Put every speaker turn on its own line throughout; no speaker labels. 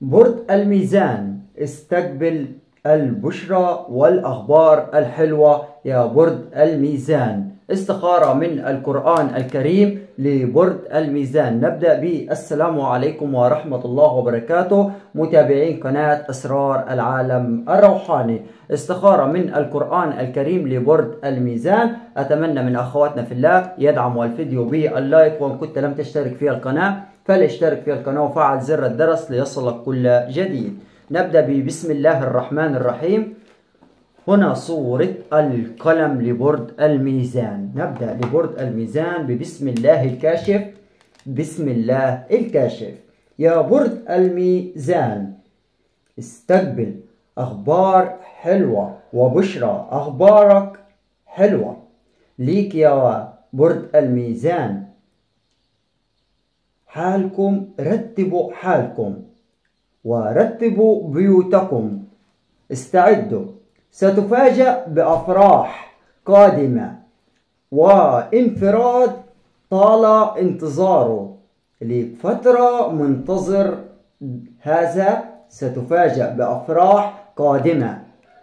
برج الميزان، استقبل البشرى والأخبار الحلوة يا برج الميزان. استخارة من القرآن الكريم لبرج الميزان. نبدأ بالسلام عليكم ورحمة الله وبركاته متابعين قناة أسرار العالم الروحاني. استخارة من القرآن الكريم لبرج الميزان. أتمنى من أخواتنا في الله يدعموا الفيديو باللايك، وإن كنت لم تشترك في القناة فلاشترك في القناة وفعل زر الجرس ليصلك كل جديد. نبدأ بسم الله الرحمن الرحيم. هنا صورة القلم لبرج الميزان. نبدأ لبرج الميزان ببسم الله الكاشف. بسم الله الكاشف. يا برج الميزان، استقبل أخبار حلوة وبشرى. أخبارك حلوة ليك يا برج الميزان. حالكم، رتبوا حالكم ورتبوا بيوتكم. استعدوا، ستفاجأ بأفراح قادمة وانفراد طال انتظاره لفترة منتظر. هذا ستفاجأ بأفراح قادمة،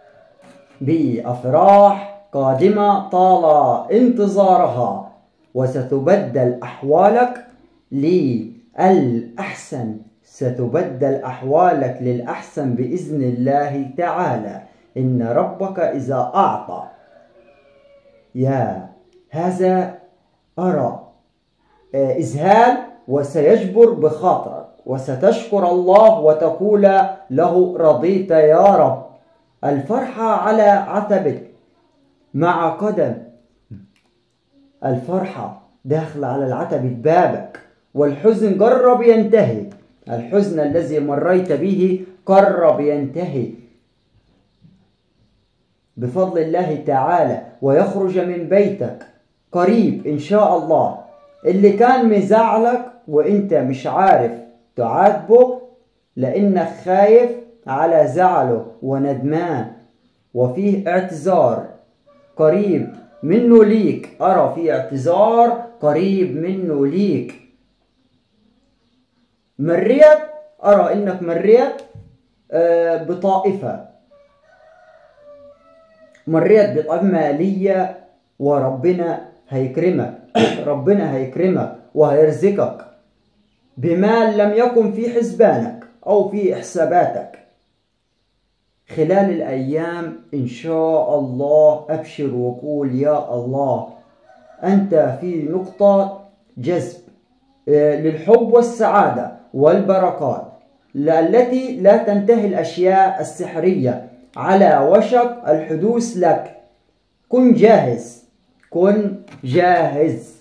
بأفراح قادمة طال انتظارها، وستبدل أحوالك للأحسن. ستبدل أحوالك للأحسن بإذن الله تعالى. إن ربك إذا أعطى، يا هذا أرى إذهال، وسيجبر بخاطرك وستشكر الله وتقول له رضيت يا رب. الفرحة على عتبك مع قدم الفرحة داخل على العتبة بابك، والحزن قرب ينتهي. الحزن الذي مريت به قرب ينتهي بفضل الله تعالى، ويخرج من بيتك قريب إن شاء الله. اللي كان مزعلك وإنت مش عارف تعاتبه لأنك خايف على زعله وندمان، وفيه اعتذار قريب منه ليك. أرى في اعتذار قريب منه ليك. مريت، أرى إنك مريت بطائفة، مريت بطائفة مالية، وربنا هيكرمك. ربنا هيكرمك وهيرزقك بمال لم يكن في حسبانك أو في حساباتك خلال الأيام إن شاء الله. أبشر وقول يا الله، أنت في نقطة جذب للحب والسعادة والبركات التي لا تنتهي. الأشياء السحرية على وشك الحدوث لك. كن جاهز، كن جاهز،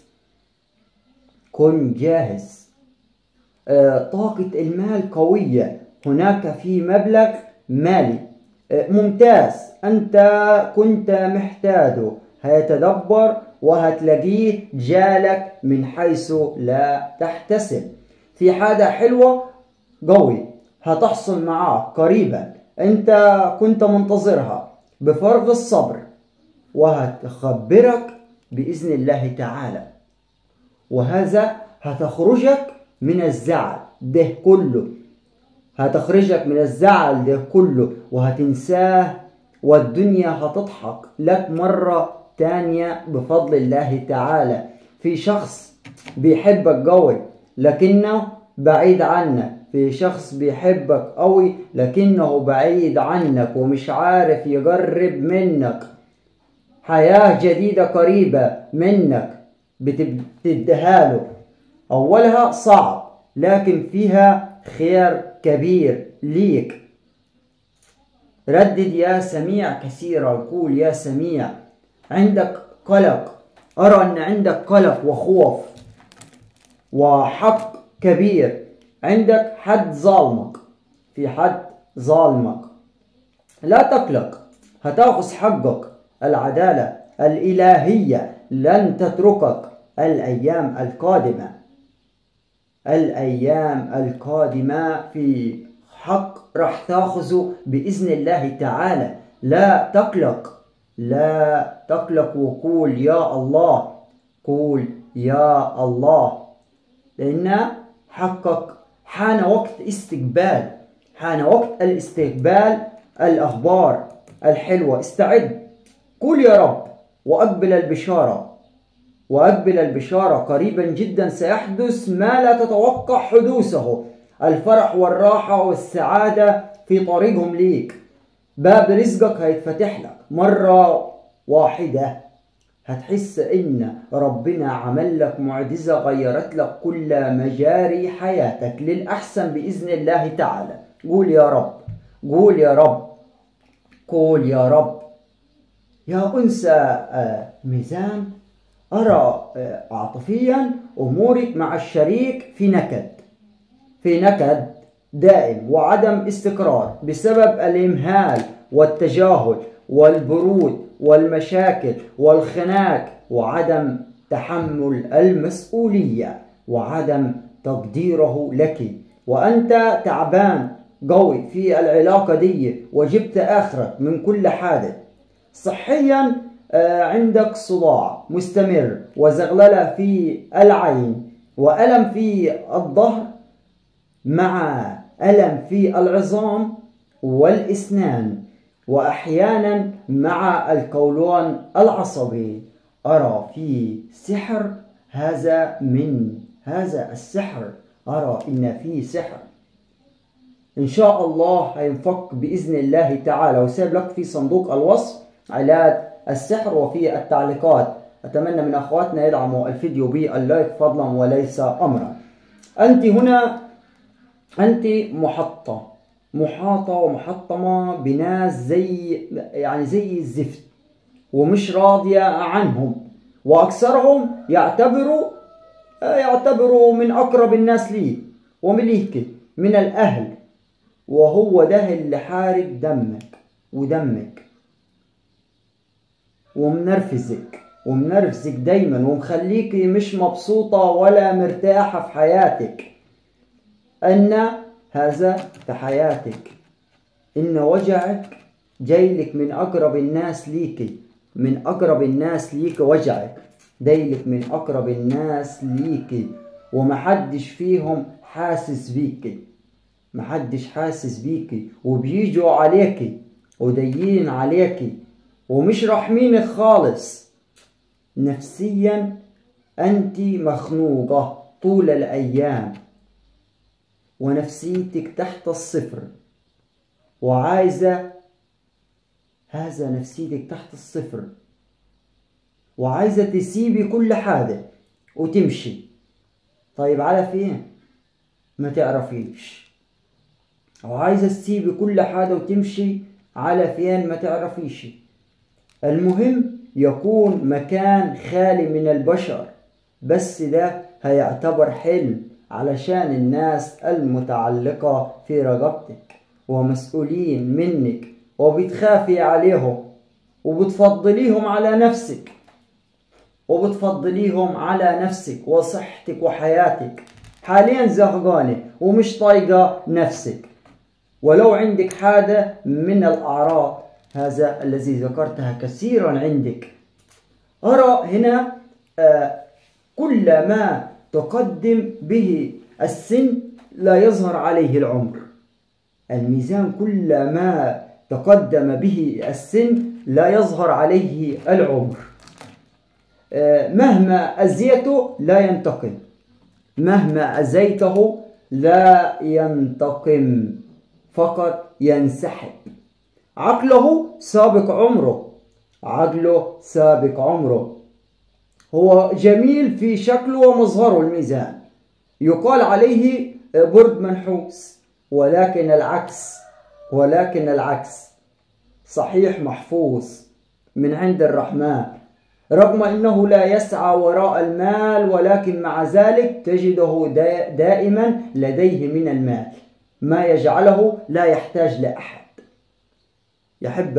كن جاهز. طاقة المال قوية. هناك في مبلغ مالي ممتاز أنت كنت محتاجه، هيتدبر وهتلاقيه جالك من حيث لا تحتسب. في حاجة حلوة قوي هتحصل معاك قريبا، انت كنت منتظرها بفارغ الصبر، وهتخبرك بإذن الله تعالى. وهذا هتخرجك من الزعل ده كله، هتخرجك من الزعل ده كله وهتنساه، والدنيا هتضحك لك مرة تانية بفضل الله تعالى. في شخص بيحبك قوي لكنه بعيد عنك. في شخص بيحبك قوي لكنه بعيد عنك ومش عارف يقرب منك. حياة جديدة قريبة منك بتديها له. أولها صعب لكن فيها خير كبير ليك. ردد يا سميع كثيرا. قول يا سميع. عندك قلق، أرى أن عندك قلق وخوف وحق كبير. عندك حد ظالمك، في حد ظالمك. لا تقلق، هتاخذ حقك. العدالة الإلهية لن تتركك. الأيام القادمة، الأيام القادمة في حق راح تاخذه بإذن الله تعالى. لا تقلق، لا تقلق، وقول يا الله، قول يا الله، لأن حقك حان وقت استقبال. حان وقت الاستقبال الأخبار الحلوة. استعد، قول يا رب وأقبل البشارة، وأقبل البشارة. قريبا جدا سيحدث ما لا تتوقع حدوثه، الفرح والراحة والسعادة في طريقهم ليك. باب رزقك هيتفتح لك مرة واحدة، هتحس إن ربنا عمل لك معجزة غيرت لك كل مجاري حياتك للأحسن بإذن الله تعالى. قول يا رب، قول يا رب، قول يا رب. يا أنثى ميزان، أرى عاطفيا أمورك مع الشريك في نكد دائم وعدم استقرار بسبب الإمهال والتجاهل والبرود والمشاكل والخناق وعدم تحمل المسؤولية وعدم تقديره لك. وأنت تعبان قوي في العلاقة دي وجبت آخرك من كل حادث. صحيا عندك صداع مستمر وزغللة في العين وألم في الظهر مع ألم في العظام والأسنان وأحيانا مع القولون العصبي. أرى في سحر، هذا السحر، أرى إن في سحر. إن شاء الله هينفك بإذن الله تعالى، وسيب لك في صندوق الوصف علاج السحر وفي التعليقات. أتمنى من أخواتنا يدعموا الفيديو باللايك فضلا وليس أمرا. أنت هنا أنت محاطة ومحطمة بناس زي الزفت ومش راضية عنهم، وأكثرهم يعتبروا من أقرب الناس لي ومليك من الأهل، وهو ده اللي حارب دمك ودمك ومنرفزك دايما ومخليكي مش مبسوطة ولا مرتاحة في حياتك. أن هذا في حياتك، إن وجعك جايلك من أقرب الناس ليكي، من أقرب الناس ليك. وجعك جايلك من أقرب الناس ليكي ومحدش فيهم حاسس بيكي، محدش حاسس بيكي، وبيجوا عليكي ودايين عليكي ومش راحمينك خالص. نفسيا أنت مخنوقة طول الأيام ونفسيتك تحت الصفر وعايزة نفسيتك تحت الصفر وعايزة تسيبي كل حاجة وتمشي. طيب على فين؟ ما تعرفيش. وعايزة تسيبي كل حاجة وتمشي على فين؟ ما تعرفيش. المهم يكون مكان خالي من البشر، بس ده هيعتبر حلم علشان الناس المتعلقة في رقبتك ومسؤولين منك وبتخافي عليهم وبتفضليهم على نفسك وصحتك وحياتك. حاليا زهقانة ومش طايقة نفسك، ولو عندك حاجة من الأعراض هذا الذي ذكرتها كثيرا عندك. أرى هنا كل ما تقدم به السن لا يظهر عليه العمر. الميزان كل ما تقدم به السن لا يظهر عليه العمر. مهما أذيته لا ينتقم، مهما أذيته لا ينتقم، فقط ينسحب. عقله سابق عمره، هو جميل في شكله ومظهره الميزان، يقال عليه برد منحوس، ولكن العكس صحيح محفوظ من عند الرحمن، رغم أنه لا يسعى وراء المال، ولكن مع ذلك تجده دائما لديه من المال ما يجعله لا يحتاج لأحد. يحب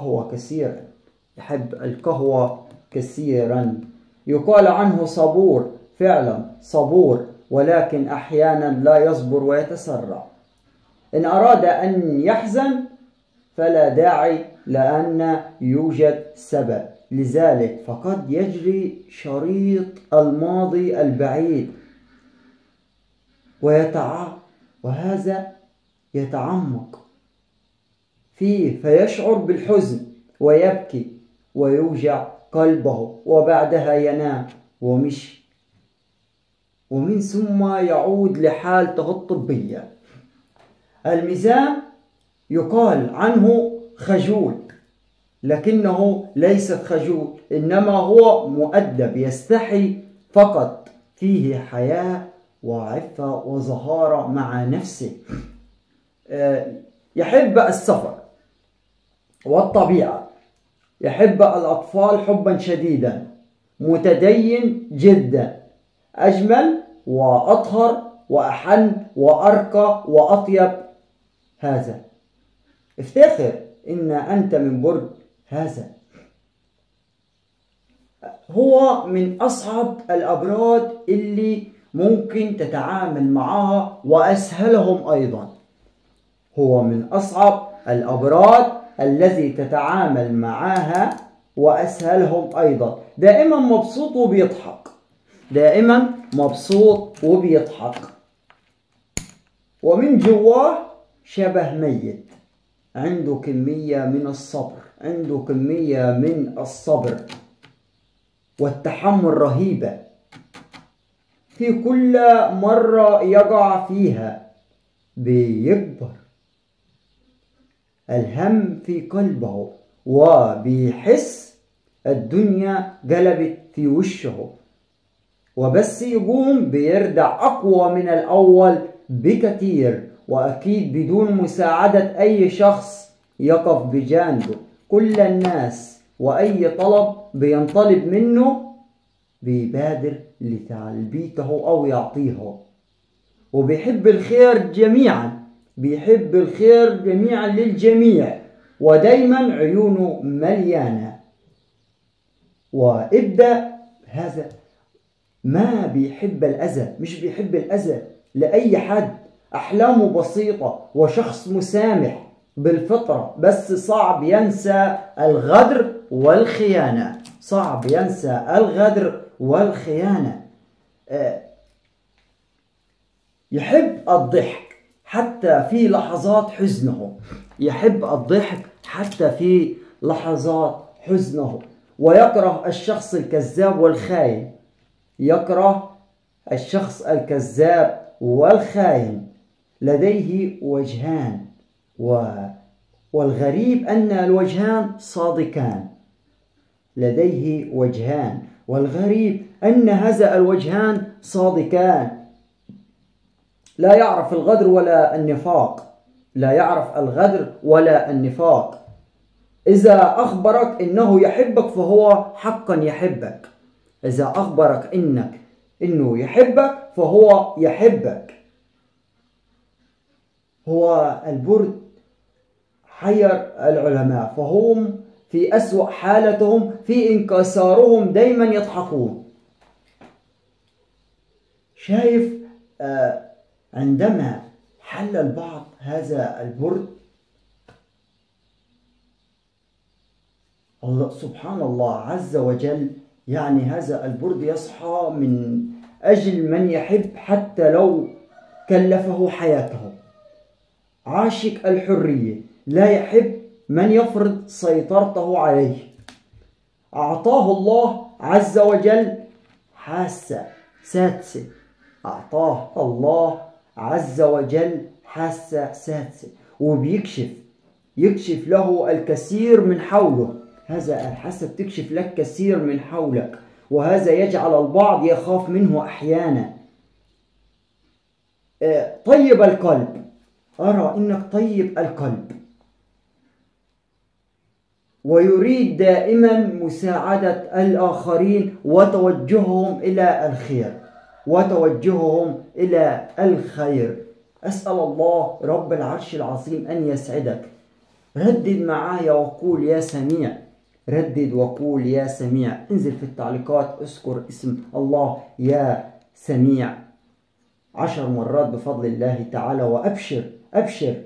القهوة كثيرا، يقال عنه صبور، فعلا صبور، ولكن أحيانا لا يصبر ويتسرع. إن أراد أن يحزن فلا داعي، لأن يوجد سبب لذلك، فقد يجري شريط الماضي البعيد وهذا يتعمق فيه فيشعر بالحزن ويبكي ويوجع قلبه، وبعدها ينام ومشي، ومن ثم يعود لحالته الطبية. الميزان يقال عنه خجول، لكنه ليس خجول، إنما هو مؤدب يستحي فقط، فيه حياء وعفة وزهارة مع نفسه. يحب السفر والطبيعة، يحب الأطفال حبا شديدا، متدين جدا، أجمل وأطهر وأحن وأرقى وأطيب. هذا افتخر إن أنت من برج هذا. هو من أصعب الأبراج اللي ممكن تتعامل معها وأسهلهم أيضا. هو من أصعب الأبراج الذي تتعامل معها وأسهلهم أيضا. دائما مبسوط وبيضحك، دائما مبسوط وبيضحك، ومن جواه شبه ميت. عنده كمية من الصبر، عنده كمية من الصبر والتحمل رهيبة. في كل مرة يقع فيها بيكبر الهم في قلبه، وبيحس الدنيا قلبت في وشه، وبس يقوم بيرجع أقوى من الأول بكثير، وأكيد بدون مساعدة أي شخص يقف بجانبه. كل الناس وأي طلب بينطلب منه بيبادر لتلبيته أو يعطيه، وبيحب الخير جميعا، بيحب الخير جميعا للجميع، ودايما عيونه مليانة. وابدأ هذا ما بيحب الأذى، مش بيحب الأذى لأي حد. أحلامه بسيطة وشخص مسامح بالفطرة، بس صعب ينسى الغدر والخيانة، صعب ينسى الغدر والخيانة. يحب الضحك حتى في لحظات حزنه، يحب الضحك حتى في لحظات حزنه. ويكره الشخص الكذاب والخاين، يكره الشخص الكذاب والخاين. لديه وجهان، والغريب أن الوجهان صادقان. لديه وجهان، والغريب أن هذا الوجهان صادقان. لا يعرف الغدر ولا النفاق، لا يعرف الغدر ولا النفاق. إذا أخبرك إنه يحبك فهو حقا يحبك. إذا أخبرك إنه يحبك فهو يحبك. هو البرج حير العلماء، فهم في أسوأ حالتهم، في انكسارهم دايما يضحكون. شايف عندما حل البعض هذا البرج، الله سبحان الله عز وجل، يعني هذا البرج يصحى من أجل من يحب حتى لو كلفه حياته. عاشق الحرية، لا يحب من يفرض سيطرته عليه. أعطاه الله عز وجل حاسة سادسة، أعطاه الله عز وجل حاسة سادسة، يكشف له الكثير من حوله. هذا الحاسة بتكشف لك كثير من حولك، وهذا يجعل البعض يخاف منه أحيانا. طيب القلب، أرى إنك طيب القلب، ويريد دائما مساعدة الآخرين وتوجههم إلى الخير، وتوجههم إلى الخير. أسأل الله رب العرش العظيم أن يسعدك. ردد معايا وقول يا سميع، ردد وقول يا سميع. انزل في التعليقات اذكر اسم الله يا سميع 10 مرات بفضل الله تعالى، وأبشر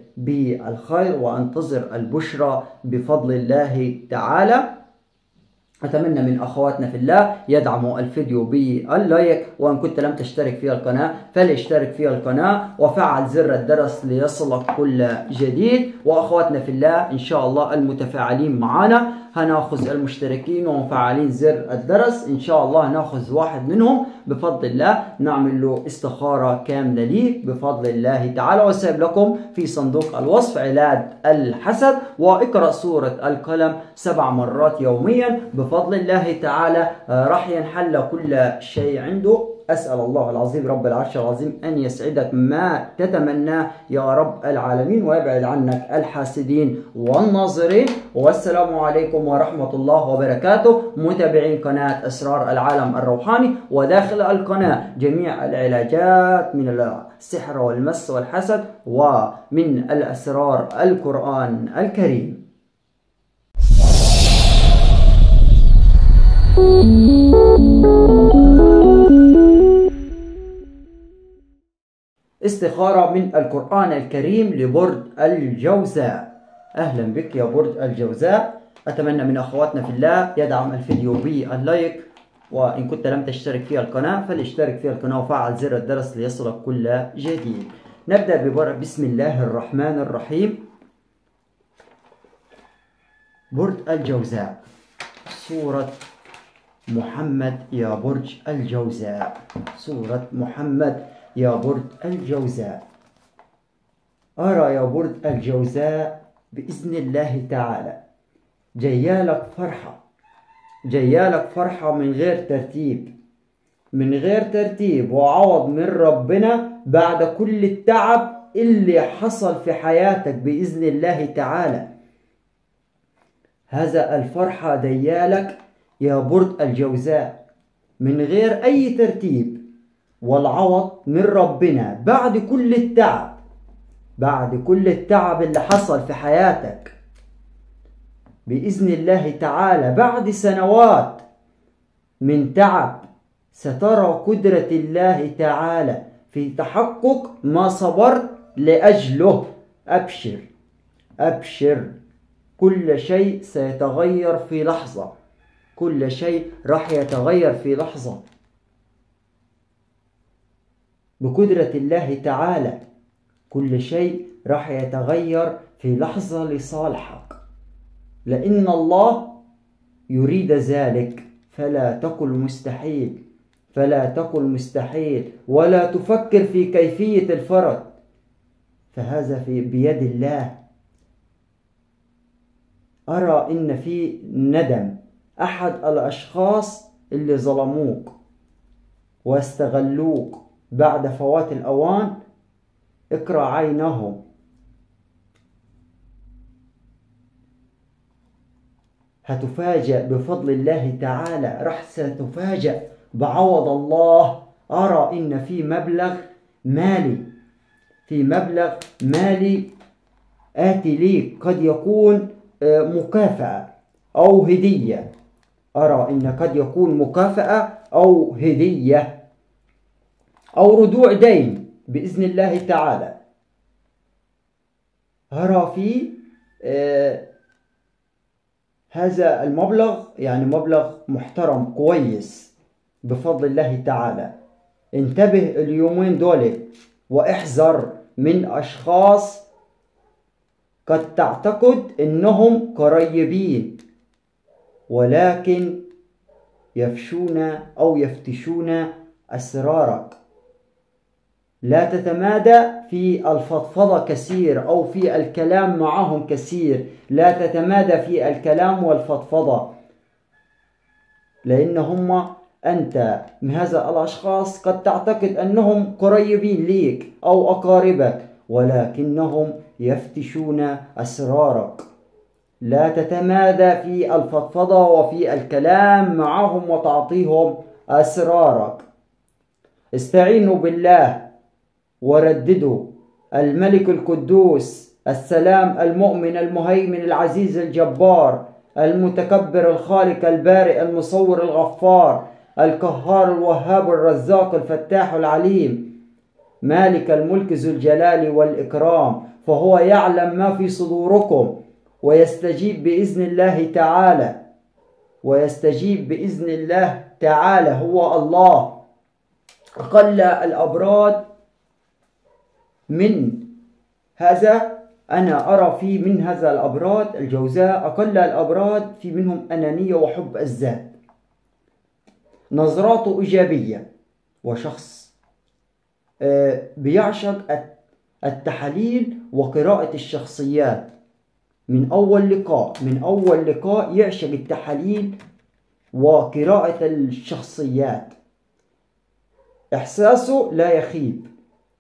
بالخير، وانتظر البشرى بفضل الله تعالى. أتمنى من أخواتنا في الله يدعموا الفيديو باللايك، وإن كنت لم تشترك في القناة فلاشترك في القناة وفعل زر الجرس ليصلك كل جديد. وأخواتنا في الله إن شاء الله المتفاعلين معنا هناخذ المشتركين ومفعلين زر الجرس، إن شاء الله هناخذ واحد منهم بفضل الله نعمل له استخارة كاملة ليه بفضل الله تعالى. وسيب لكم في صندوق الوصف علاج الحسد، واقرأ سورة القلم 7 مرات يوميا بفضل الله تعالى راح ينحل كل شيء عنده. أسأل الله العظيم رب العرش العظيم أن يسعدك ما تتمناه يا رب العالمين، ويبعد عنك الحاسدين والناظرين. والسلام عليكم ورحمة الله وبركاته. متابعين قناة أسرار العالم الروحاني، وداخل القناة جميع العلاجات من السحر والمس والحسد ومن الأسرار القرآن الكريم. استخارة من القرآن الكريم لبرج الجوزاء. أهلا بك يا برج الجوزاء. أتمنى من أخواتنا في الله يدعم الفيديو باللايك، وإن كنت لم تشترك في القناة فلاشترك في القناة وفعل زر الجرس ليصلك كل جديد. نبدأ ببرج بسم الله الرحمن الرحيم. برج الجوزاء، سورة محمد يا برج الجوزاء، سورة محمد يا برج الجوزاء. أرى يا برج الجوزاء بإذن الله تعالى جيالك فرحة، جيالك فرحة من غير ترتيب، من غير ترتيب وعوض من ربنا بعد كل التعب اللي حصل في حياتك بإذن الله تعالى. هذا الفرحة ديالك يا برج الجوزاء من غير أي ترتيب، والعوض من ربنا بعد كل التعب، بعد كل التعب اللي حصل في حياتك بإذن الله تعالى. بعد سنوات من تعب سترى قدرة الله تعالى في تحقق ما صبرت لأجله. أبشر أبشر، كل شيء سيتغير في لحظة، كل شيء راح يتغير في لحظة بقدرة الله تعالى. كل شيء راح يتغير في لحظة لصالحك، لأن الله يريد ذلك. فلا تقل مستحيل، فلا تقل مستحيل، ولا تفكر في كيفية الفرج، فهذا بيد الله. أرى إن في ندم أحد الأشخاص اللي ظلموك واستغلوك بعد فوات الأوان. اقرأ عينهم، هتفاجأ بفضل الله تعالى، راح ستفاجأ بعوض الله. أرى إن في مبلغ مالي، في مبلغ مالي آتي ليك، قد يكون مكافأة أو هدية. أرى إن قد يكون مكافأة أو هدية أو ردوع دين بإذن الله تعالى. أرى في هذا المبلغ يعني مبلغ محترم كويس بفضل الله تعالى. انتبه اليومين دول واحذر من أشخاص قد تعتقد إنهم قريبين ولكن يفشون أو يفتشون أسرارك. لا تتمادى في الفضفضة كثير أو في الكلام معهم كثير، لا تتمادى في الكلام والفضفضة، لأن أنت من هذا الأشخاص قد تعتقد أنهم قريبين ليك أو أقاربك ولكنهم يفتشون أسرارك. لا تتمادى في الفضفضة وفي الكلام معهم وتعطيهم أسرارك. استعينوا بالله ورددوا الملك القدوس السلام المؤمن المهيمن العزيز الجبار المتكبر الخالق البارئ المصور الغفار القهار الوهاب الرزاق الفتاح العليم مالك الملك ذو الجلال والإكرام، فهو يعلم ما في صدوركم ويستجيب بإذن الله تعالى ويستجيب بإذن الله تعالى هو الله. أقل الأبراد من هذا، أنا أرى في من هذا الأبراد الجوزاء، أقل الأبراد في منهم أنانية وحب الذات، نظراته إيجابية، وشخص بيعشق التحاليل وقراءة الشخصيات. من أول لقاء يعشق التحاليل وقراءة الشخصيات. إحساسه لا يخيب،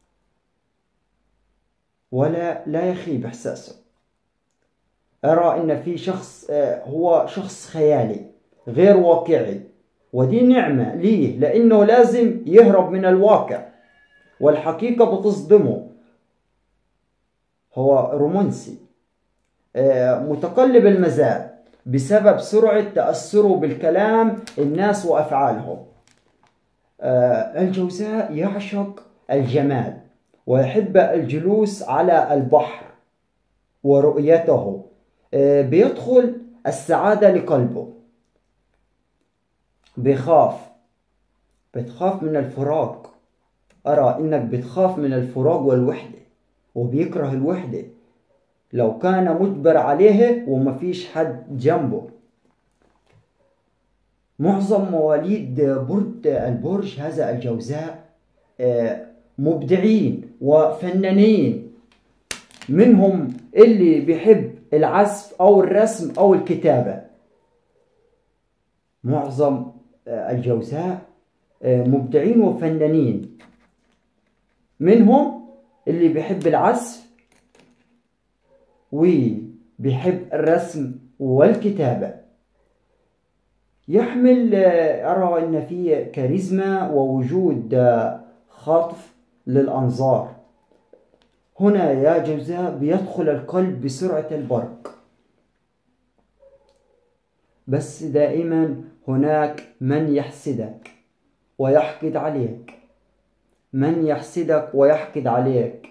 لا يخيب إحساسه. أرى إن في شخص هو شخص خيالي غير واقعي، ودي نعمة ليه، لأنه لازم يهرب من الواقع والحقيقة بتصدمه. هو رومانسي متقلب المزاج بسبب سرعة تأثره بالكلام الناس وأفعالهم. الجوزاء يعشق الجمال ويحب الجلوس على البحر ورؤيته، بيدخل السعادة لقلبه. بتخاف من الفراق. أرى إنك بتخاف من الفراق والوحدة، وبيكره الوحدة لو كان مجبر عليه ومفيش حد جنبه. معظم مواليد برد البرج هذا الجوزاء مبدعين وفنانين، منهم اللي بيحب العزف أو الرسم أو الكتابة. معظم الجوزاء مبدعين وفنانين، منهم اللي بيحب العزف وبيحب الرسم والكتابة. يحمل أرى أن فيه كاريزما ووجود خاطف للأنظار. هنا يا جوزاء بيدخل القلب بسرعة البرق، بس دائما هناك من يحسدك ويحقد عليك، من يحسدك ويحقد عليك.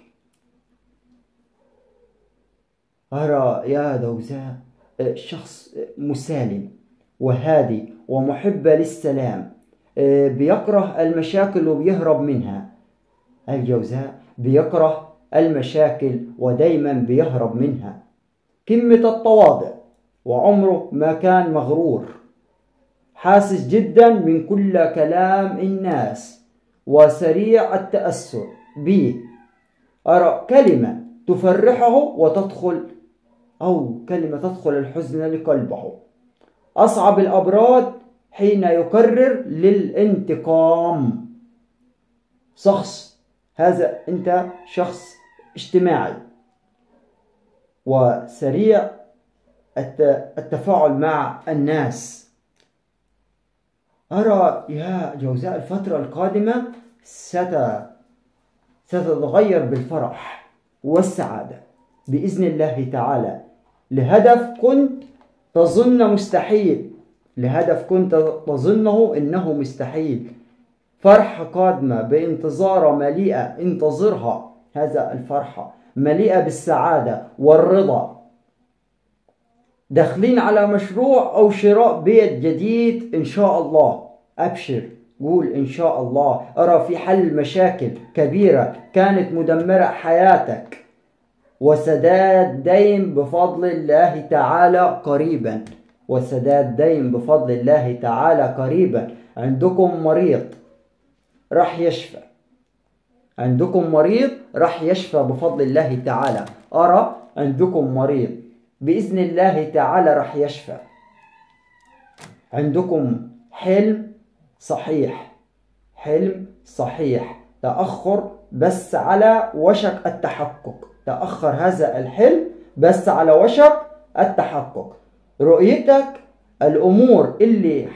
أرى يا جوزاء شخص مسالم وهادي ومحب للسلام، بيكره المشاكل وبيهرب منها. الجوزاء بيكره المشاكل ودايما بيهرب منها. قمة التواضع وعمره ما كان مغرور، حاسس جدا من كل كلام الناس وسريع التأثر به. أرى كلمة تفرحه وتدخل، أو كلمة تدخل الحزن لقلبه. أصعب الأبراد حين يقرر للانتقام. هذا أنت شخص اجتماعي وسريع التفاعل مع الناس. أرى يا جوزاء الفترة القادمة ستتغير بالفرح والسعادة بإذن الله تعالى، لهدف كنت تظن مستحيل، لهدف كنت تظنه إنه مستحيل. فرحة قادمة بانتظار مليئة، انتظرها. هذا الفرحة مليئة بالسعادة والرضا. داخلين على مشروع أو شراء بيت جديد إن شاء الله. أبشر، قول إن شاء الله. أرى في حل مشاكل كبيرة كانت مدمرة حياتك، وسداد دين بفضل الله تعالى قريبا، وسداد دين بفضل الله تعالى قريبا. عندكم مريض راح يشفى، عندكم مريض راح يشفى بفضل الله تعالى. أرى عندكم مريض بإذن الله تعالى راح يشفى. عندكم حلم صحيح، حلم صحيح، تأخر بس على وشك التحقق. تأخر هذا الحلم بس على وشك التحقق. رؤيتك الأمور اللي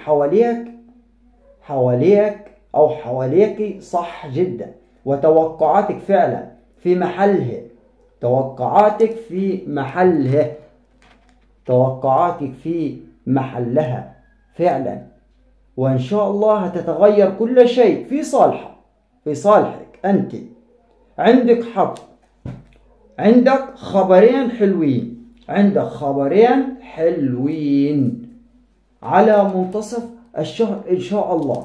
حواليك أو حواليك صح جدا، وتوقعاتك فعلا في محلها. توقعاتك في محلها، توقعاتك في محلها فعلا، وإن شاء الله هتتغير كل شيء في صالحك أنت. عندك حق، عندك خبرين حلوين، عندك خبرين حلوين. على منتصف الشهر إن شاء الله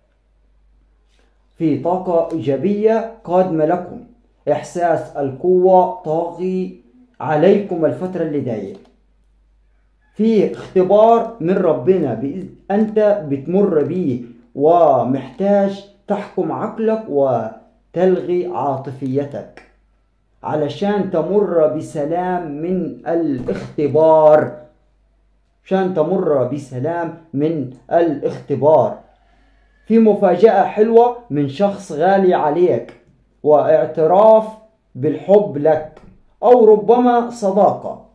في طاقة إيجابية قادمة لكم. إحساس القوة طاغي عليكم الفترة اللي جاية. في اختبار من ربنا أنت بتمر بيه ومحتاج تحكم عقلك وتلغي عاطفيتك علشان تمر بسلام من الاختبار. عشان تمر بسلام من الاختبار. في مفاجأة حلوة من شخص غالي عليك واعتراف بالحب لك، أو ربما صداقة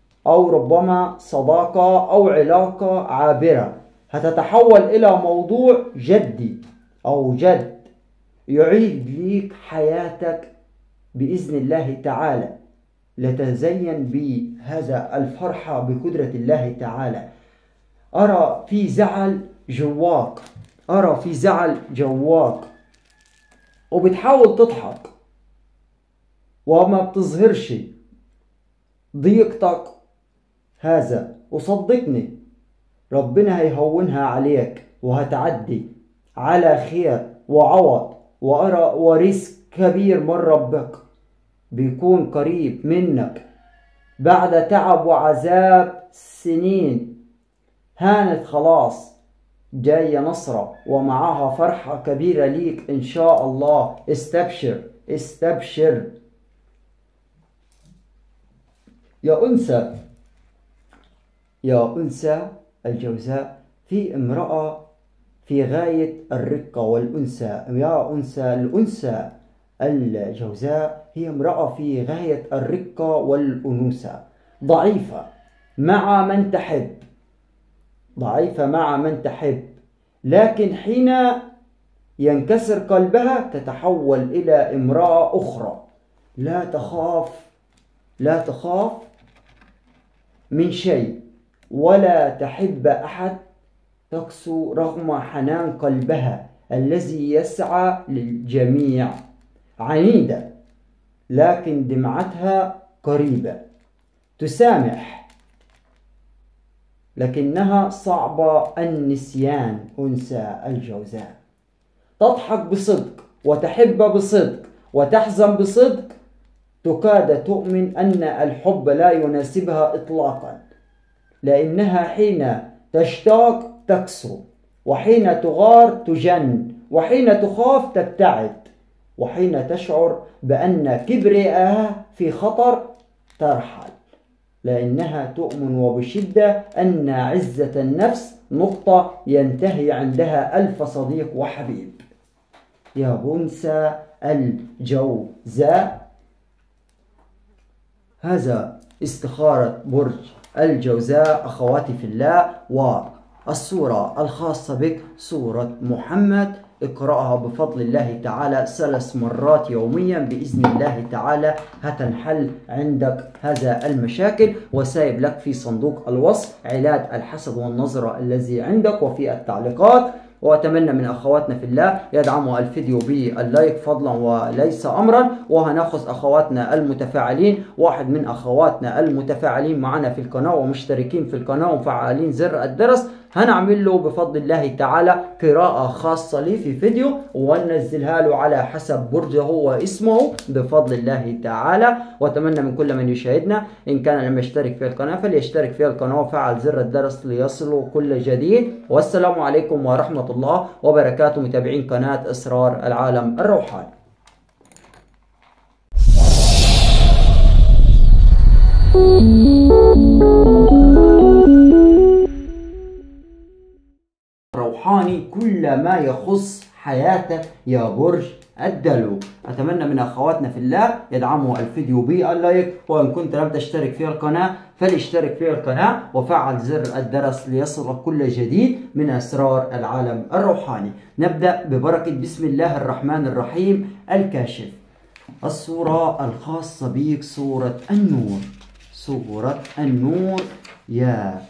أو علاقة عابرة هتتحول إلى موضوع جدي أو جد يعيد ليك حياتك بإذن الله تعالى. لتزين بهذا الفرحة بقدرة الله تعالى. أرى في زعل جواك وبتحاول تضحك وما بتظهرش ضيقتك هذا، وصدقني ربنا هيهونها عليك وهتعدي على خير وعوض. وأرى ورزق كبير من ربك بيكون قريب منك بعد تعب وعذاب سنين. هانت خلاص، جاية نصرة ومعها فرحة كبيرة ليك إن شاء الله. استبشر يا أنثى الجوزاء. في امرأة في غاية الرقة والأنثى. يا الأنثى الجوزاء هي امرأة في غاية الرقة والأنوثة، ضعيفة مع من تحب، لكن حين ينكسر قلبها تتحول إلى امرأة أخرى. لا تخاف من شيء ولا تحب أحد، تقسو رغم حنان قلبها الذي يسعى للجميع. عنيدة لكن دمعتها قريبة. تسامح لكنها صعبة النسيان. أنثى الجوزاء تضحك بصدق وتحب بصدق وتحزن بصدق. تكاد تؤمن أن الحب لا يناسبها إطلاقا، لأنها حين تشتاق تكسر، وحين تغار تجن، وحين تخاف تبتعد، وحين تشعر بأن كبريائها في خطر ترحل، لأنها تؤمن وبشدة أن عزة النفس نقطة ينتهي عندها ألف صديق وحبيب. يا أنثى الجوزاء، هذا استخارة برج الجوزاء أخواتي في الله. والصورة الخاصة بك سورة محمد، اقرأها بفضل الله تعالى 3 مرات يوميا بإذن الله تعالى هتنحل عندك هذا المشاكل. وسايب لك في صندوق الوصف علاج الحسد والنظرة الذي عندك وفي التعليقات. وأتمنى من أخواتنا في الله يدعموا الفيديو باللايك فضلا وليس أمرا. وهناخذ أخواتنا المتفاعلين، واحد من أخواتنا المتفاعلين معنا في القناة ومشتركين في القناة ومفعلين زر الجرس، هنعمل له بفضل الله تعالى قراءة خاصة لي في فيديو وننزلها له على حسب برجه واسمه بفضل الله تعالى. وأتمنى من كل من يشاهدنا إن كان لم يشترك في القناة فليشترك في القناة وفعل زر الجرس ليصله كل جديد. والسلام عليكم ورحمة الله وبركاته متابعين قناة أسرار العالم الروحاني. روحاني كل ما يخص حياتك يا برج الدلو. أتمنى من أخواتنا في الله يدعموا الفيديو باللايك، وإن كنت لم تشترك في القناة فليشترك في القناة وفعل زر الجرس ليصلك كل جديد من أسرار العالم الروحاني. نبدأ ببركة بسم الله الرحمن الرحيم الكاشف. الصورة الخاصة بك سورة النور. سورة النور يا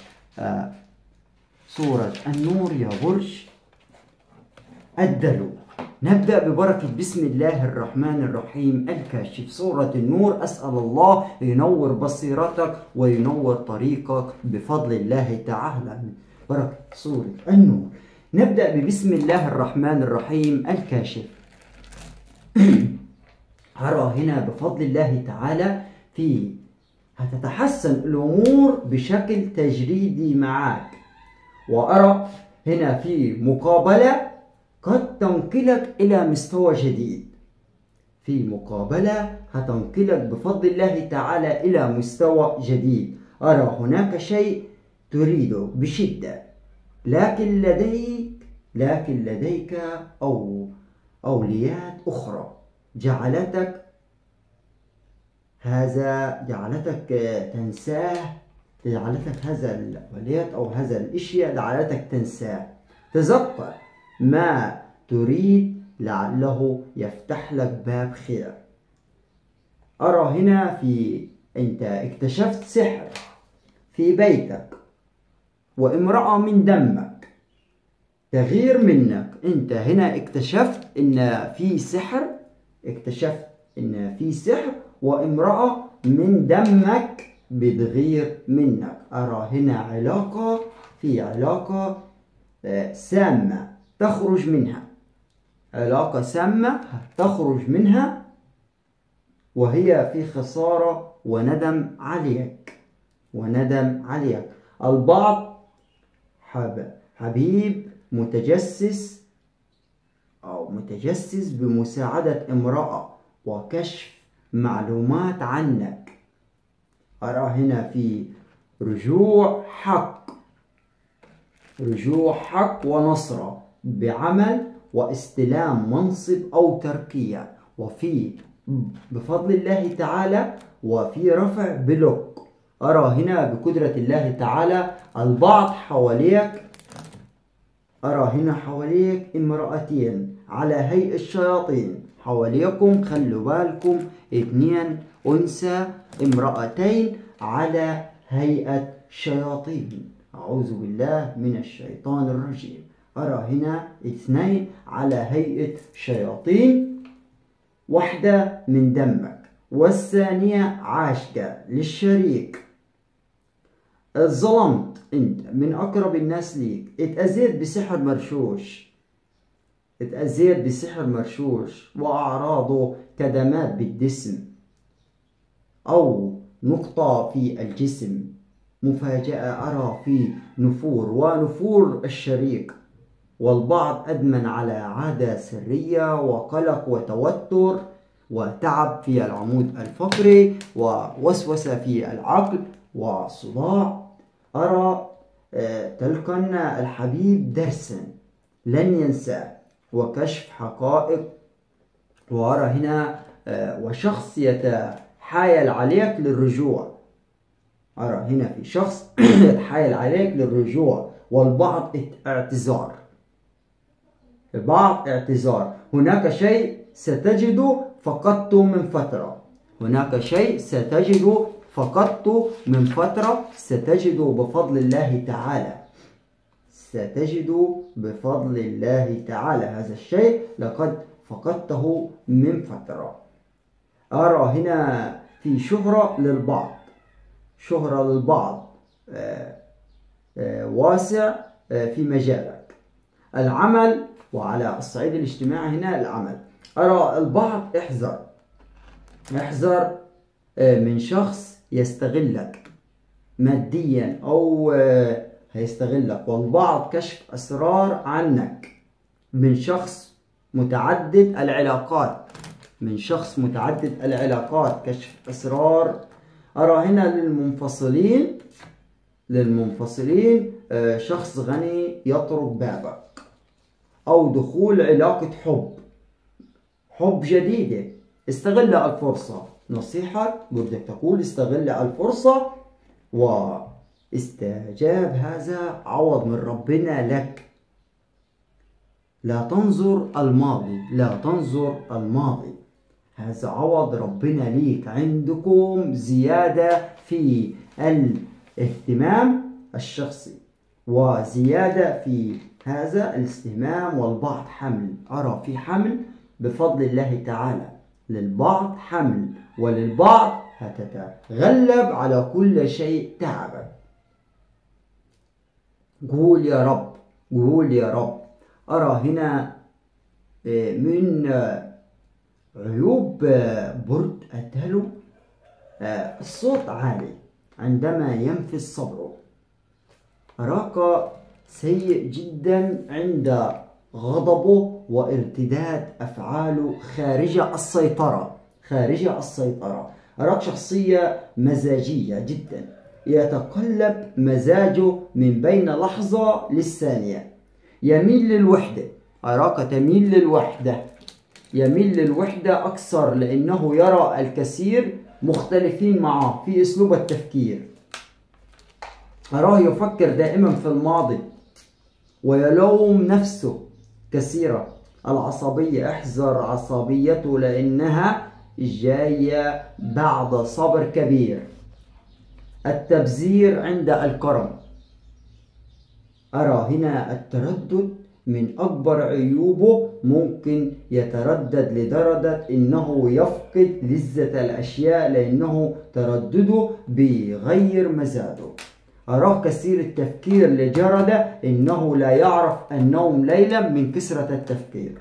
سورة النور يا برج الدلو. نبدأ ببركة بسم الله الرحمن الرحيم الكاشف. سورة النور، أسأل الله ينور بصيرتك وينور طريقك بفضل الله تعالى. بركة سورة النور. نبدأ ببسم الله الرحمن الرحيم الكاشف. أرى هنا بفضل الله تعالى هتتحسن الأمور بشكل تجريدي معك، وأرى هنا في مقابلة قد تنقلك إلى مستوى جديد. في مقابلة هتنقلك بفضل الله تعالى إلى مستوى جديد. أرى هناك شيء تريده بشدة، لكن لديك أولويات أخرى جعلتك تنساه، جعلتك هذا الأولويات أو هذا الأشياء جعلتك تنساه. تذكر ما تريد لعله يفتح لك باب خير. أرى هنا أنت اكتشفت سحر في بيتك، وامرأة من دمك تغير منك. أنت هنا اكتشفت إن في سحر وامرأة من دمك بتغير منك. أرى هنا علاقة سامة تخرج منها، علاقة سامة تخرج منها، وهي في خسارة وندم عليك. البعض حبيب متجسس بمساعدة امرأة وكشف معلومات عنك. أرى هنا في رجوع حق ونصرة بعمل واستلام منصب أو ترقية، وفي بفضل الله تعالى وفي رفع بلوك. أرى هنا بقدرة الله تعالى البعض حواليك. أرى هنا حواليك امرأتين على هيئة شياطين حواليكم. خلوا بالكم، 2 أنثى، امرأتين على هيئة شياطين. أعوذ بالله من الشيطان الرجيم. أرى هنا 2 على هيئة شياطين، واحدة من دمك والثانية عاشقة للشريك. اتظلمت انت من اقرب الناس ليك، اتأذيت بسحر مرشوش واعراضه كدمات بالجسم او نقطة في الجسم. مفاجأة أرى في ونفور الشريك، والبعض أدمن على عادة سرية وقلق وتوتر وتعب في العمود الفقري ووسوسة في العقل وصداع. أرى تلقن الحبيب درسا لن ينساه وكشف حقائق. وأرى هنا وشخص يتحايل عليك للرجوع. أرى هنا في شخص يتحايل عليك للرجوع، والبعض اعتذار. هناك شيء ستجد فقدته من فترة، ستجد بفضل الله تعالى هذا الشيء لقد فقدته من فترة. أرى هنا في شهرة للبعض واسع في مجالك. العمل، وعلى الصعيد الاجتماعي هنا العمل. أرى البعض احذر من شخص يستغلك ماديا أو هيستغلك. والبعض كشف أسرار عنك من شخص متعدد العلاقات، كشف أسرار. أرى هنا للمنفصلين شخص غني يطرق بابك، أو دخول علاقة حب جديدة. استغل الفرصة. نصيحة بدك تقول استغل الفرصة، واستجاب هذا عوض من ربنا لك. لا تنظر الماضي، هذا عوض ربنا ليك. عندكم زيادة في الاهتمام الشخصي وزيادة في هذا الاستهمام، والبعض حمل. أرى في حمل بفضل الله تعالى، للبعض حمل، وللبعض هتتغلب على كل شيء تعبك. قول يا رب، قول يا رب. أرى هنا من عيوب برد الدلو الصوت عالي عندما ينفذ صبره. أراك سيء جدا عند غضبه وارتداد أفعاله خارجة السيطرة، خارجة السيطرة. أراك شخصية مزاجية جدا، يتقلب مزاجه من بين لحظة للثانية. يميل للوحدة، أراك تميل للوحدة، يميل للوحدة أكثر، لأنه يرى الكثير مختلفين معه في أسلوب التفكير. أراه يفكر دائما في الماضي ويلوم نفسه كثيرا. العصبية، احذر عصبيته لأنها جاية بعد صبر كبير. التبذير عند الكرم. أرى هنا التردد من أكبر عيوبه، ممكن يتردد لدرجة إنه يفقد لذة الأشياء لأنه تردده بغير مزاجه. أراه كثير التفكير لجرده إنه لا يعرف النوم ليلا من كثرة التفكير.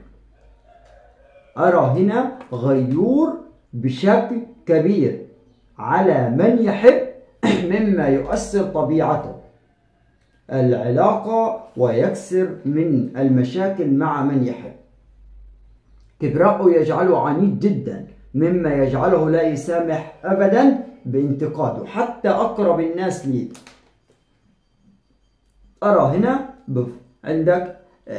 أرى هنا غيور بشكل كبير على من يحب مما يؤثر طبيعته العلاقة ويكثر من المشاكل مع من يحب. كبراءه يجعله عنيد جدا مما يجعله لا يسامح أبدا بانتقاده حتى أقرب الناس ليه. أرى هنا عندك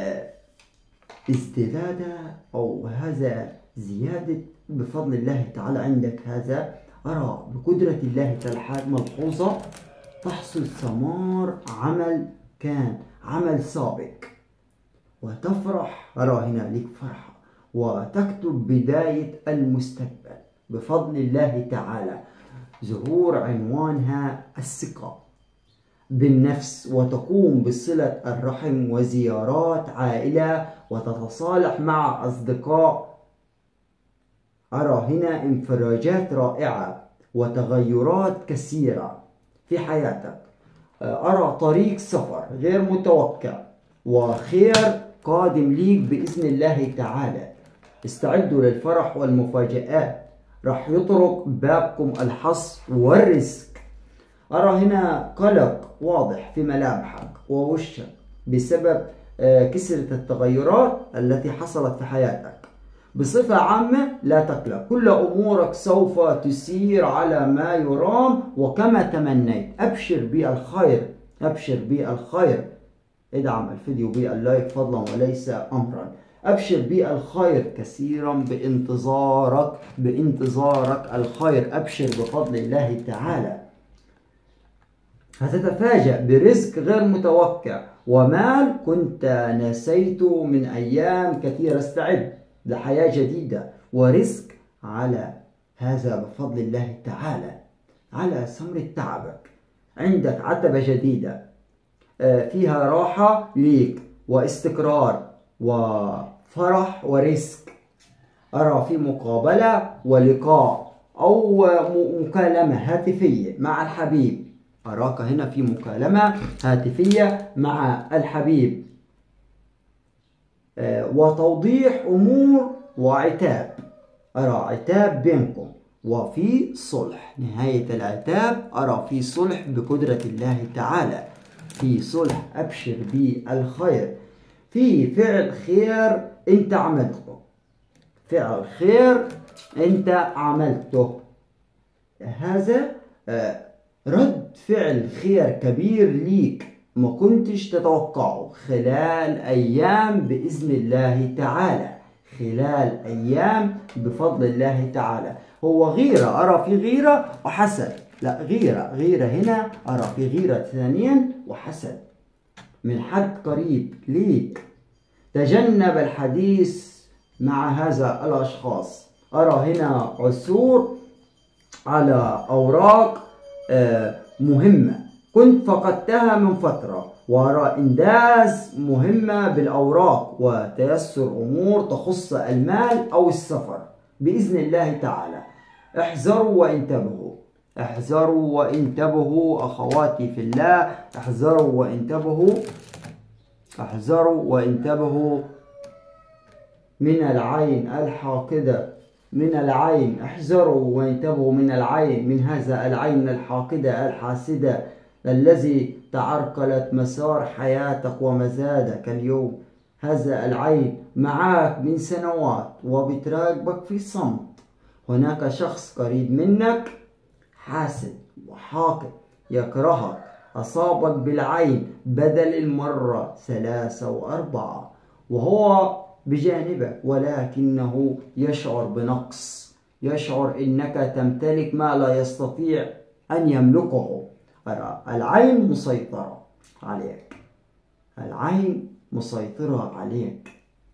ازديادة أو هذا زيادة بفضل الله تعالى. عندك هذا أرى بقدرة الله تعالى ملحوظة تحصل ثمار عمل كان عمل سابق وتفرح. أرى هنا لك فرحة وتكتب بداية المستقبل بفضل الله تعالى. ظهور عنوانها الثقة بالنفس، وتقوم بصلة الرحم وزيارات عائلة وتتصالح مع أصدقاء. أرى هنا انفراجات رائعة وتغيرات كثيرة في حياتك. أرى طريق سفر غير متوقع وخير قادم ليك بإذن الله تعالى. استعدوا للفرح والمفاجآت، راح يطرق بابكم الحظ والرزق. أرى هنا قلق واضح في ملامحك ووشك بسبب كثرة التغيرات التي حصلت في حياتك. بصفة عامة لا تقلق، كل أمورك سوف تسير على ما يرام وكما تمنيت. أبشر بالخير، أبشر بالخير. ادعم الفيديو باللايك فضلا وليس أمرا. أبشر بالخير كثيرا بانتظارك الخير. أبشر بفضل الله تعالى. هتتفاجأ برزق غير متوقع ومال كنت نسيته من أيام كثيرة. استعد لحياة جديدة ورزق على هذا بفضل الله تعالى، على ثمرة تعبك. عندك عتبة جديدة فيها راحة ليك واستقرار وفرح ورزق. أرى في مقابلة ولقاء أو مكالمة هاتفية مع الحبيب. أراك هنا في مكالمة هاتفية مع الحبيب وتوضيح أمور وعتاب. أرى عتاب بينكم وفي صلح. نهاية العتاب أرى في صلح بقدرة الله تعالى، في صلح. أبشر بالخير. في فعل خير أنت عملته، فعل خير أنت عملته. هذا رد فعل خير كبير ليك ما كنتش تتوقعه خلال أيام بإذن الله تعالى، خلال أيام بفضل الله تعالى. هو غيرة، أرى في غيرة وحسد. لا، غيرة هنا أرى في غيرة ثانيا وحسد من حد قريب ليك. تجنب الحديث مع هذا الأشخاص. أرى هنا عثور على أوراق مهمة كنت فقدتها من فترة، وأرى إنجاز مهمة بالأوراق وتيسر أمور تخص المال أو السفر بإذن الله تعالى. احذروا وانتبهوا. احذروا وانتبهوا أخواتي في الله، احذروا وانتبهوا، احذروا وانتبهوا من العين الحاقدة، من العين، احذروا وانتبهوا من العين، من هذا العين الحاقدة الحاسدة الذي تعرقلت مسار حياتك ومزاجك اليوم. هذا العين معك من سنوات وبتراقبك في صمت. هناك شخص قريب منك حاسد وحاقد يكرهك، أصابك بالعين بدل المرة 3 و4، وهو بجانبك ولكنه يشعر بنقص، يشعر انك تمتلك ما لا يستطيع ان يملكه. العين مسيطرة عليك، العين مسيطرة عليك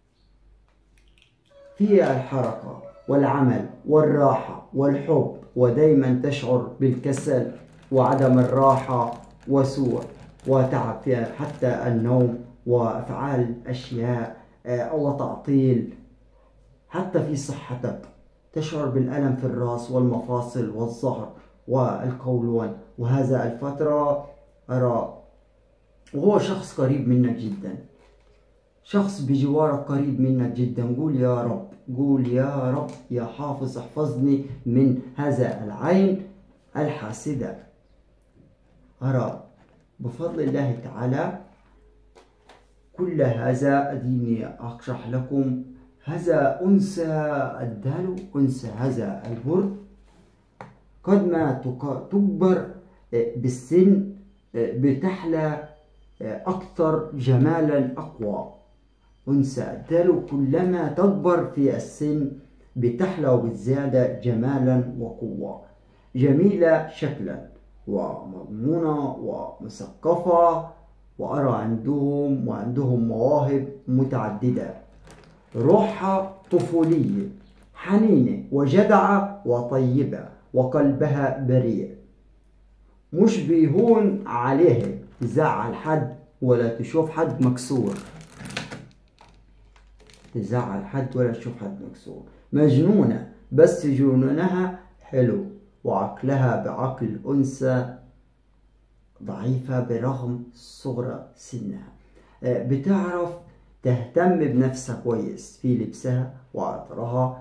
في الحركة والعمل والراحة والحب، ودايما تشعر بالكسل وعدم الراحة وسوء وتعب في حتى النوم وأفعال أشياء أو تعطيل حتى في صحتك. تشعر بالألم في الرأس والمفاصل والظهر والقولون. وهذا الفترة أرى وهو شخص قريب منك جدا، شخص بجوارك قريب منك جدا. قول يا رب، قول يا رب يا حافظ احفظني من هذا العين الحاسدة. أرى بفضل الله تعالى كل هذا أديني أشرح لكم. هذا أنثى الدلو، أنثى هذا البرد قد ما تكبر بالسن بتحلى أكثر جمالا أقوى. أنثى الدلو كلما تكبر في السن بتحلى وبتزداد جمالا وقوة، جميلة شكلا ومضمونة ومثقفة. وأرى عندهم مواهب متعددة، روحها طفولية حنينة وجدعة وطيبة وقلبها بريء، مش بيهون عليه تزعل حد ولا تشوف حد مكسور، تزعل حد ولا تشوف حد مكسور. مجنونة بس جنونها حلو، وعقلها بعقل أنثى ضعيفة برغم صغر سنها. بتعرف تهتم بنفسها كويس في لبسها وعطرها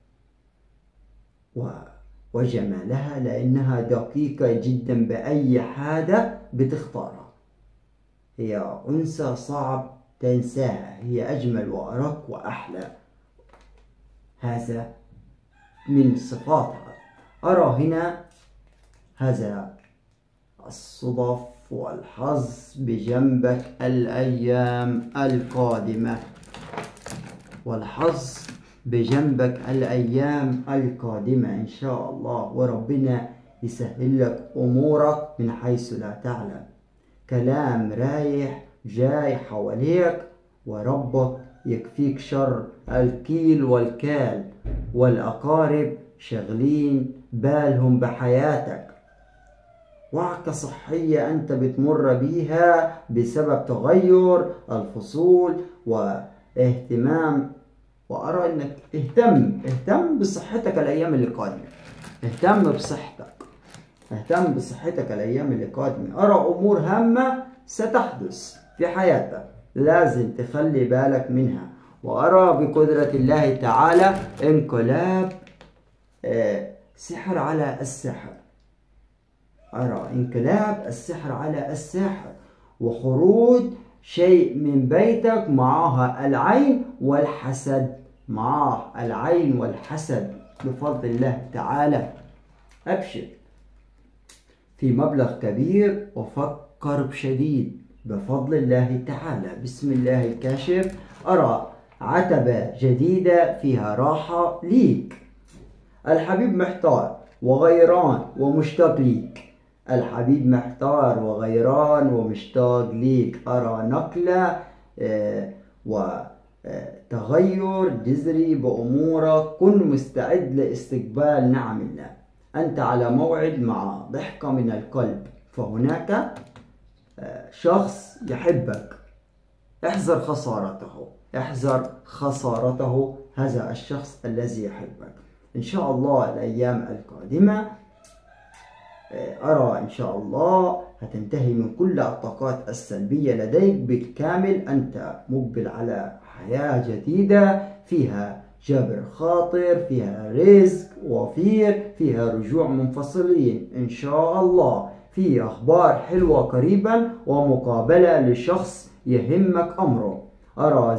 وجمالها، لأنها دقيقة جدا بأي حاجة بتختارها. هي أنثى صعب تنساها، هي أجمل وأرق وأحلى. هذا من صفاتها. أرى هنا هذا الصدف والحظ بجنبك الأيام القادمة، والحظ بجنبك الأيام القادمة إن شاء الله، وربنا يسهل لك أمورك من حيث لا تعلم. كلام رايح جاي حواليك، وربك يكفيك شر الكيل والكال، والأقارب شغلين بالهم بحياتك. وعكة صحية أنت بتمر بيها بسبب تغير الفصول واهتمام. وأرى أنك اهتم بصحتك الأيام اللي قادمة، اهتم بصحتك، اهتم بصحتك الأيام اللي قادمة. أرى أمور هامة ستحدث في حياتك لازم تخلي بالك منها. وأرى بقدرة الله تعالى انقلاب سحر على السحر، أرى انقلاب السحر على الساحر، وخروج شيء من بيتك معها العين والحسد، معاه العين والحسد بفضل الله تعالى. أبشر في مبلغ كبير وفكر بشديد بفضل الله تعالى. بسم الله الكاشف. أرى عتبة جديدة فيها راحة ليك. الحبيب محتار وغيران ومشتاق ليك، الحبيب محتار وغيران ومشتاق ليك. أرى نقلة وتغير جذري بأمورك. كن مستعد لاستقبال نعم الله. أنت على موعد مع ضحكة من القلب، فهناك شخص يحبك. احذر خسارته، احذر خسارته هذا الشخص الذي يحبك. إن شاء الله الأيام القادمة أرى إن شاء الله هتنتهي من كل الطاقات السلبية لديك بالكامل. أنت مقبل على حياة جديدة فيها جبر خاطر، فيها رزق وفير، فيها رجوع منفصلين إن شاء الله، في أخبار حلوة قريبا ومقابلة لشخص يهمك أمره. أرى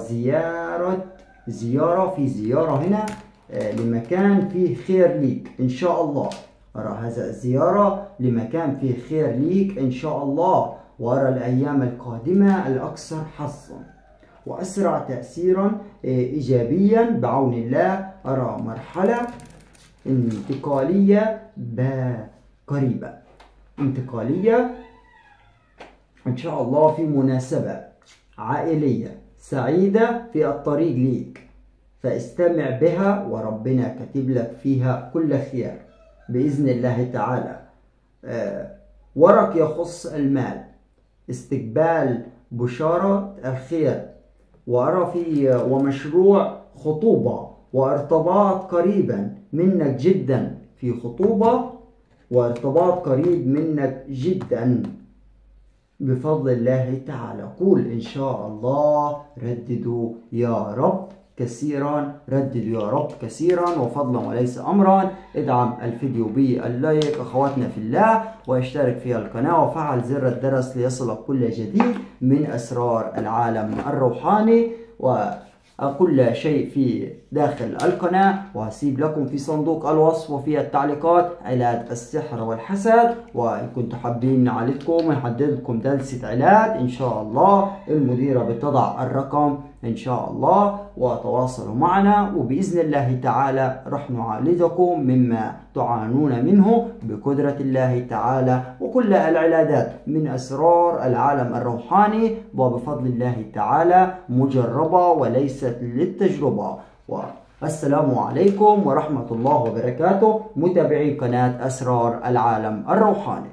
زيارة هنا لمكان فيه خير ليك إن شاء الله. أرى هذا الزيارة لمكان فيه خير ليك إن شاء الله. وأرى الأيام القادمة الأكثر حظا وأسرع تأثيرا إيجابيا بعون الله. أرى مرحلة انتقالية قريبة، انتقالية إن شاء الله، في مناسبة عائلية سعيدة في الطريق ليك، فاستمع بها وربنا كاتب لك فيها كل خير بإذن الله تعالى. ورق يخص المال، استقبال بشارة الخير، وأرى في ومشروع خطوبة وارتباط قريبا منك جدا، في خطوبة وارتباط قريب منك جدا بفضل الله تعالى. قول إن شاء الله، رددوا يا رب كثيرا، رددوا يا رب كثيرا وفضلا وليس أمرا. ادعم الفيديو باللايك أخواتنا في الله، واشترك في القناة وفعل زر الجرس ليصلك كل جديد من أسرار العالم الروحاني وكل شيء في داخل القناة. وهسيب لكم في صندوق الوصف وفي التعليقات علاج السحر والحسد، وإن كنتم حابين نعالجكم ونحدد لكم جلسة علاج إن شاء الله، المديرة بتضع الرقم إن شاء الله، وتواصلوا معنا وبإذن الله تعالى رح نعالجكم مما تعانون منه بقدرة الله تعالى. وكل العلاجات من أسرار العالم الروحاني وبفضل الله تعالى مجربة وليست للتجربة. والسلام عليكم ورحمة الله وبركاته، متابعي قناة أسرار العالم الروحاني.